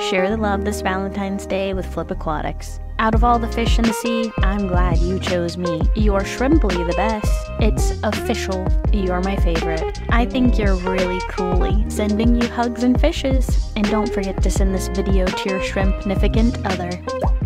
Share the love this Valentine's Day with Flip Aquatics. Out of all the fish in the sea, I'm glad you chose me. You're shrimply the best. It's official, you're my favorite. I think you're really coolie. Sending you hugs and fishes. And don't forget to send this video to your shrimp-nificant other.